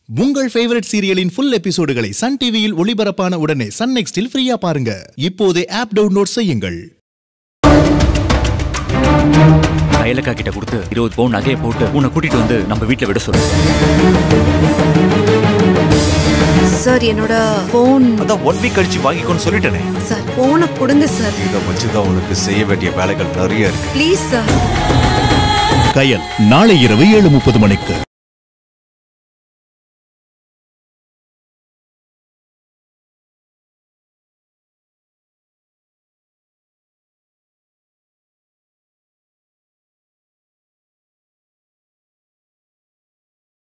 உங்கள் ஃபேவரட் சீரியலின் full எபிசோடுகளை சன் டிவியில் ஒளிபரப்பான உடனே SUN NXTல் ஃப்ரீயா பாருங்க. இப்போதே ஆப் டவுன்லோட் செய்யுங்கள். கைலக்கா கிட்ட கொடுத்து 20 பவுன் நகையை போட்டு உன்னை கூட்டிட்டு வந்து நம்ம வீட்ல விட சொல்லு. சார் என்னோட போன் அத 1 வீக் கழிச்சு வாங்கிக்கோன்னு சொல்லிட்டேனே. சார் போனை கொடுங்க சார். இத வச்சு தான் உங்களுக்கு செய்ய வேண்டிய வேலைகள் நிறைய இருக்கு. Please sir. கயல் நாளை இரவு 7:30 மணிக்கு.